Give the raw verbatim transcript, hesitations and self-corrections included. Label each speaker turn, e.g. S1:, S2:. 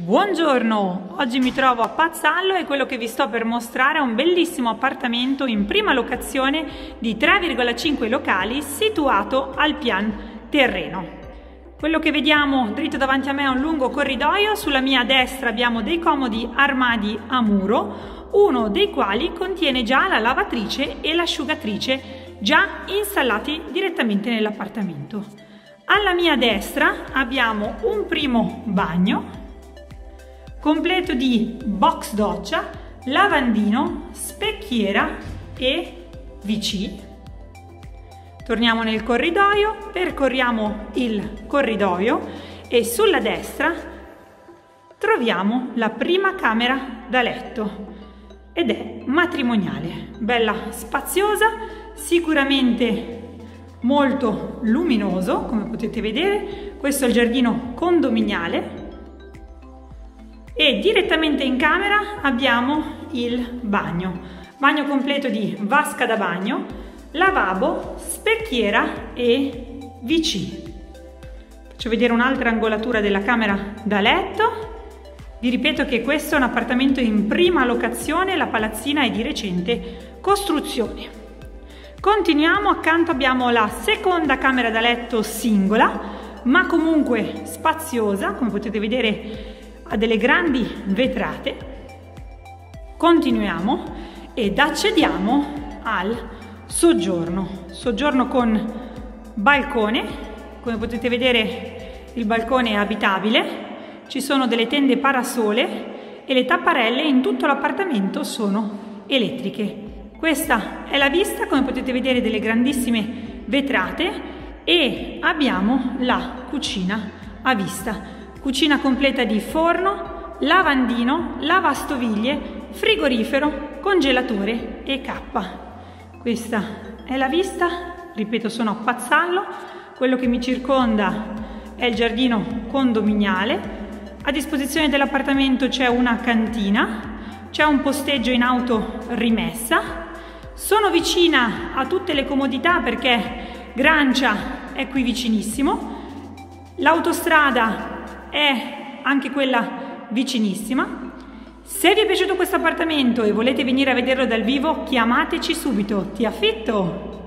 S1: Buongiorno, oggi mi trovo a Pazzallo e quello che vi sto per mostrare è un bellissimo appartamento in prima locazione di tre virgola cinque locali situato al pian terreno. Quello che vediamo dritto davanti a me è un lungo corridoio, sulla mia destra abbiamo dei comodi armadi a muro, uno dei quali contiene già la lavatrice e l'asciugatrice già installati direttamente nell'appartamento. Alla mia destra abbiamo un primo bagno completo di box doccia, lavandino, specchiera e V C. Torniamo nel corridoio, percorriamo il corridoio e sulla destra troviamo la prima camera da letto ed è matrimoniale, bella spaziosa, sicuramente molto luminoso, come potete vedere. Questo è il giardino condominiale. E direttamente in camera abbiamo il bagno, bagno completo di vasca da bagno, lavabo, specchiera e V C. Faccio vedere un'altra angolatura della camera da letto. Vi ripeto che questo è un appartamento in prima locazione, la palazzina è di recente costruzione. Continuiamo, accanto abbiamo la seconda camera da letto singola, ma comunque spaziosa, come potete vedere ha delle grandi vetrate. Continuiamo ed accediamo al soggiorno, soggiorno con balcone. Come potete vedere il balcone è abitabile, ci sono delle tende parasole e le tapparelle in tutto l'appartamento sono elettriche. Questa è la vista, come potete vedere, delle grandissime vetrate e abbiamo la cucina a vista. Cucina completa di forno, lavandino, lavastoviglie, frigorifero, congelatore e cappa. Questa è la vista, ripeto, sono a Pazzallo, quello che mi circonda è il giardino condominiale. A disposizione dell'appartamento c'è una cantina, c'è un posteggio in auto rimessa. Sono vicina a tutte le comodità perché Grancia è qui vicinissimo, l'autostrada è anche quella vicinissima. Se vi è piaciuto questo appartamento e volete venire a vederlo dal vivo, chiamateci subito, ti affitto!